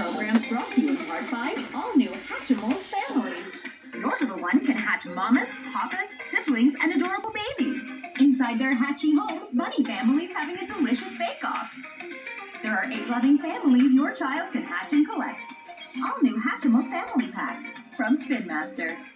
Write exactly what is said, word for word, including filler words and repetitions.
programs brought to you in part by all new Hatchimals families. Your little one can hatch mamas, papas, siblings, and adorable babies. Inside their hatchy home, bunny family's having a delicious bake-off. There are eight loving families your child can hatch and collect. All new Hatchimals family packs from Spin Master.